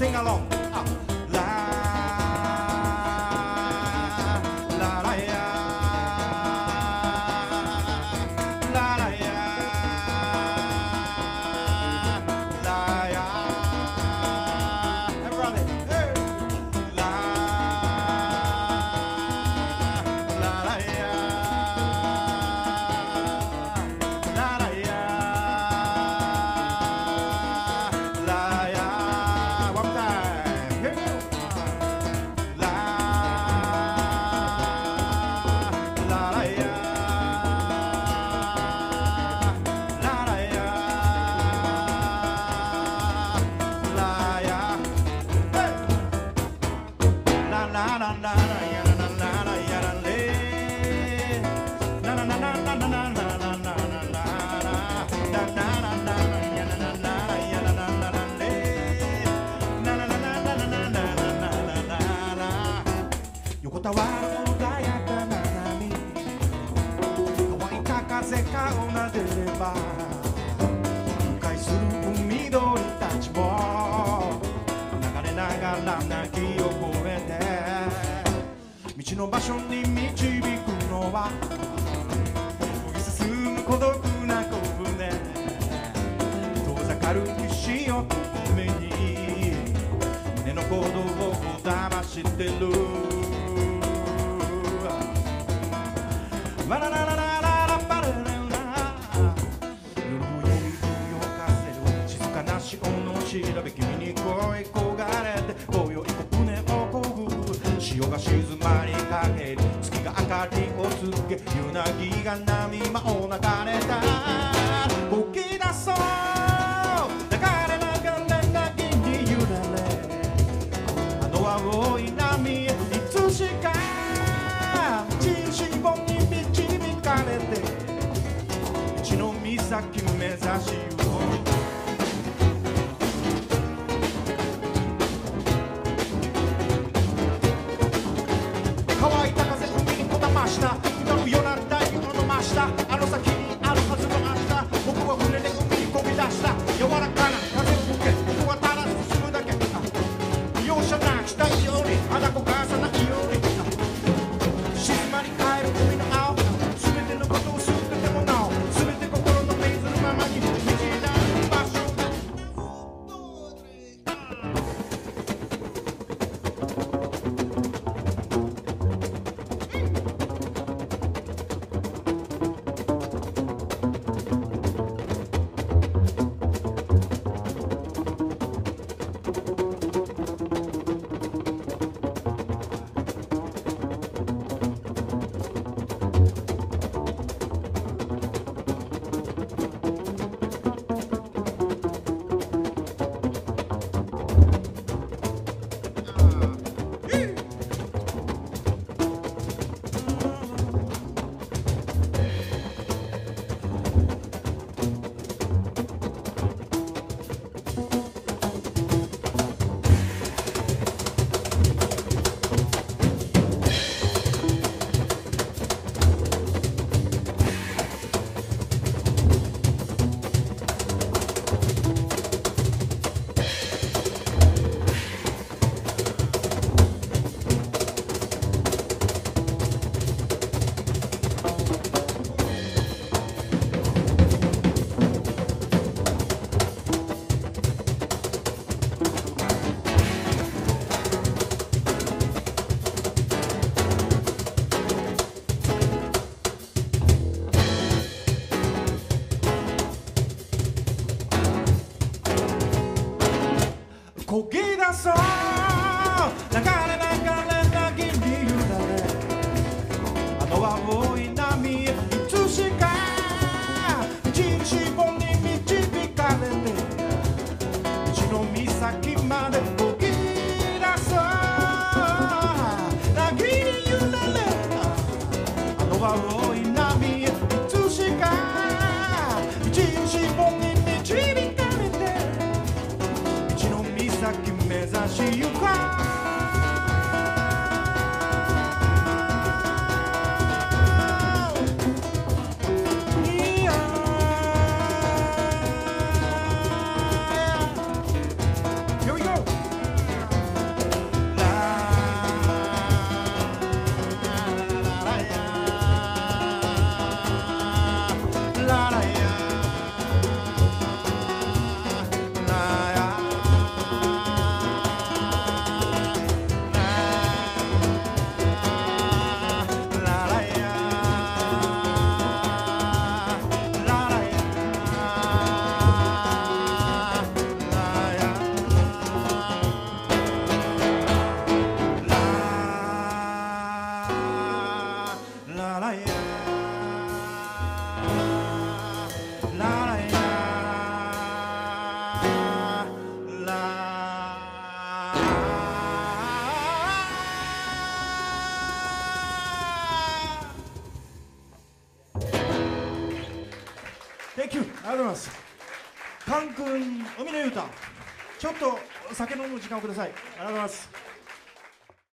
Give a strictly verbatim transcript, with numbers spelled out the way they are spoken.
sing along. Ah. La la la ya, la la ya, la ya. Everybody, hey. La la la ya, la la ya, la ya. One time, here we go. La la la ya, la la ya, la ya. Hey. La la la la la ya la la la ya la le. La la la la la la la la la la la la. La la la la la ya la la la ya la la la la le. La la la la la la la la la la la. 横たわる穏やかな波、乾いた風が奏でれば迂回する海鳥たちも流れながら泣き溺れて道の場所に導くのは漕ぎ進む孤独な小舟、遠ざかる岸をめに胸の鼓動をこだましてる。わららららららばららら、夜も夜夜かせる静かな潮の調べ、君に恋焦がれて今宵小舟をこぐ。潮が静まりかける、月が明かりをつけ、夕凪が波間を流れた。こぎ出そう流れ流れ凪に揺られ、あの青い波へいつしか人志望に導かれて道の岬目指しよう。乾いた風海にこだました光るような太陽の真下、あの先にあるはずの明日、僕は船で海に漕ぎ出した。柔らかな風を受け僕はただ進むだけ。容赦なき太陽に花子がさないように静まり返る海の青、全てのことを捨ててもなお全て心の命ずるままに導いた場所。こぎ出そう流れ流れ凪に揺られ、あの青い波へいつしか人志望に導かれて道の岬までこぎ出そう凪に揺られ、あの青い波へいつしか人志望に導かれて道の岬目指しりがとうございます。カン君、海の雄太、ちょっと酒飲む時間をください。ありがとうございます。